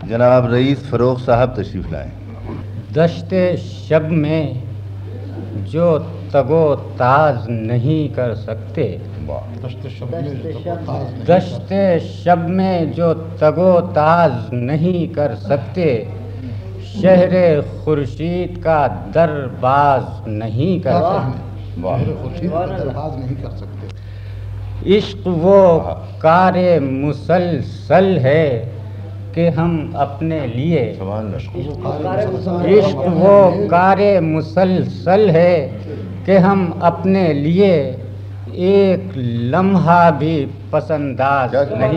جناب رئیس فروغ صاحب تشریف لائیں۔ دشت شب میں جو تگو تاز نہیں کر سکتے، دشت شب میں جو تگو تاز نہیں کر سکتے، شہر خورشید کا درباز نہیں کر سکتے۔ عشق وہ کار مسلسل ہے کہ ہم اپنے لیے، عشق وہ کار مسلسل ہے کہ ہم اپنے لیے ایک لمحہ بھی پسنداز نہیں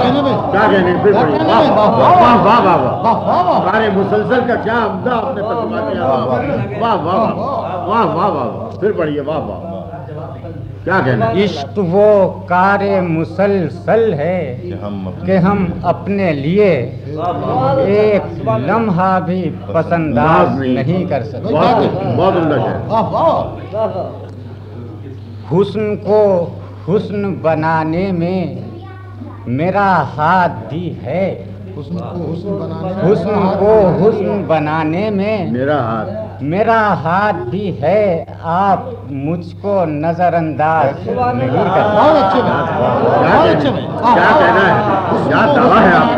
کار مسلسل کا کیا عمدہ آپ نے ترجمہ کیا، واہ واہ واہ واہ واہ، پھر پڑھیے واہ واہ، کیا کہنا ہے؟ عشق وہ کار مسلسل ہے کہ ہم اپنے لیے ایک لمحہ بھی پسنداز نہیں کر سکتے۔ بہت عمدہ ہے۔ حسن کو حسن بنانے میں میرا ہاتھ بھی ہے، حسن کو حسن بنانے میں میرا ہاتھ بھی ہے، آپ مجھ کو نظر انداز نہیں کرتے۔ کیا کہنا ہے؟ کیا دعویٰ ہے آپ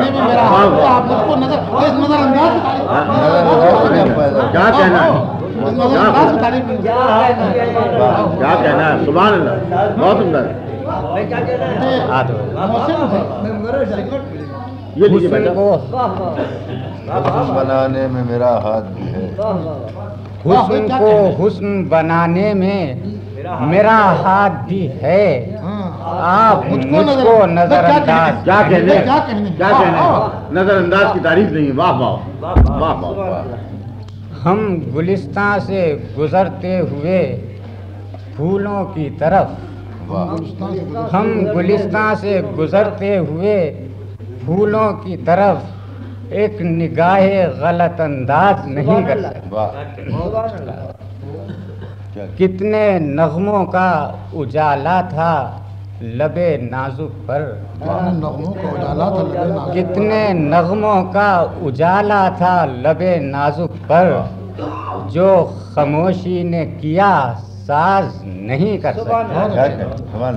کا؟ کیا کہنا ہے؟ کیا کہنا ہے؟ سبحان اللہ، بہت عمدہ ہے۔ یہ حسن کو حسن بنانے میں میرا ہاتھ بھی ہے، حسن کو حسن بنانے میں میرا ہاتھ بھی ہے، آپ مجھ کو نظر انداز۔ کیا کہنے نظر انداز کی تعریف نہیں، واہ واہ واہ واہ۔ ہم گلستان سے گزرتے ہوئے پھولوں کی طرف، ہم گلستان سے گزرتے ہوئے پھولوں کی طرف ایک نگاہ غلط انداز نہیں کر سکتے۔ کتنے نغموں کا اجالا تھا لب نازک پر، کتنے نغموں کا اجالا تھا لب نازک پر، جو خاموشی نے کیا ساز نہیں کر سکتا۔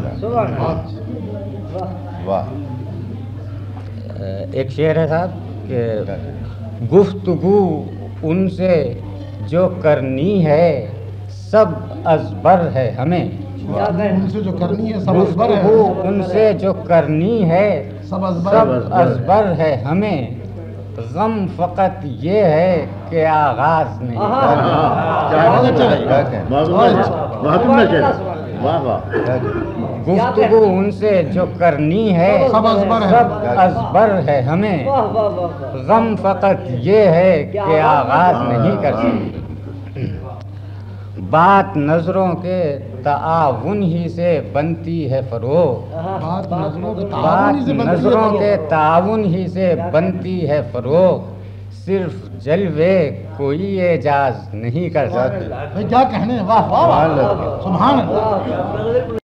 ایک شعر ہے صاحب کہ گفتگو ان سے جو کرنی ہے سب ازبر ہے ہمیں، گفتگو ان سے جو کرنی ہے سب ازبر ہے ہمیں، غم فقط یہ ہے کہ آغاز نہیں۔ گفتگو ان سے جو کرنی ہے سب ازبر ہے ہمیں، غم فقط یہ ہے کہ آغاز نہیں کر سکتے۔ بات نظروں کے تعاون ہی سے بنتی ہے فروغ، بات نظروں کے تعاون ہی سے بنتی ہے فروغ، صرف جلوے کوئی اعجاز نہیں کر سکتے۔ کیا کہنے، واہ واہ سبحان اللہ۔